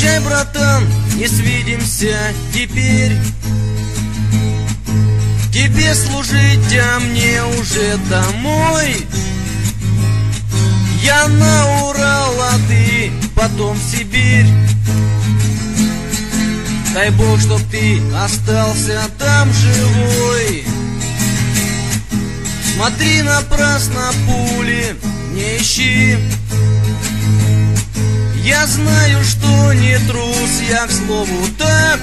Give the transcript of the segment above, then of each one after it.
Прощай, братан, не свидимся теперь. Тебе служить, а мне уже домой. Я на Урал, а ты потом в Сибирь. Дай Бог, чтоб ты остался там живой. Смотри, напрасно пули не ищи. Я знаю, что не трус, я к слову так.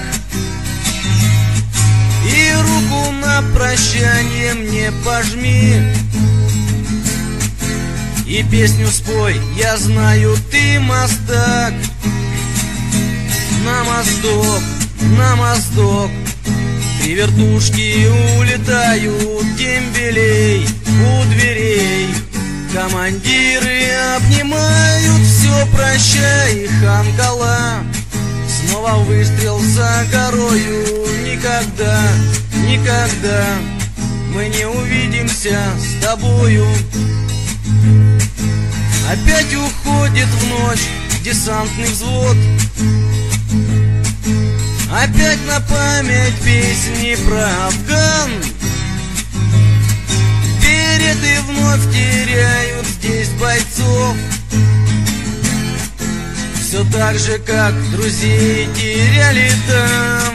И руку на прощание мне пожми. И песню спой, я знаю, ты мастак. На мосток, три вертушки улетают дембелей у дверей. Командиры обнимают, все прощай, ханкала. Снова выстрел за горою. Никогда, никогда мы не увидимся с тобою. Опять уходит в ночь десантный взвод. Опять на память песни про Афган. Береты вновь теряют здесь бойцов. Все так же, как друзей теряли там.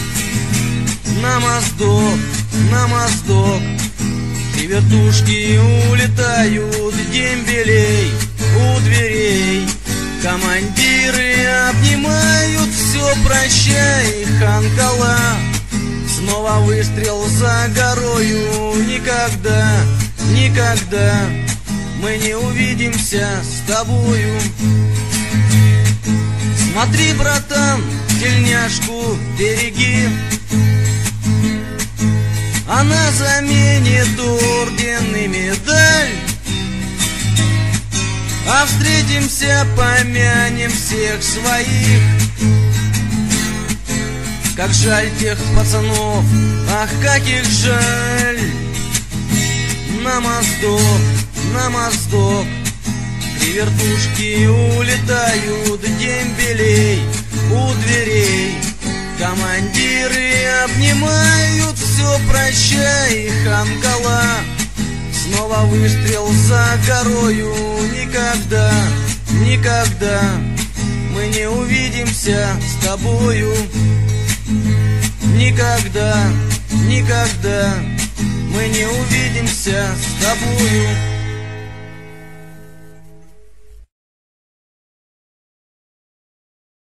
На моздок, три вертушки улетают дембелей у дверей. Командиры обнимают, все прощай, ханкала. Снова выстрел за горою. Никогда, никогда мы не увидимся с тобою. Смотри, братан, тельняшку береги. Она заменит орден и медаль. А встретимся, помянем всех своих. Как жаль тех пацанов, ах, как их жаль. На моздок, три вертушки улетают дембелей у дверей. Командиры обнимают, все прощай, ханкала. Снова выстрел за горою. Никогда, никогда мы не увидимся с тобою. Никогда, никогда мы не увидимся с тобою.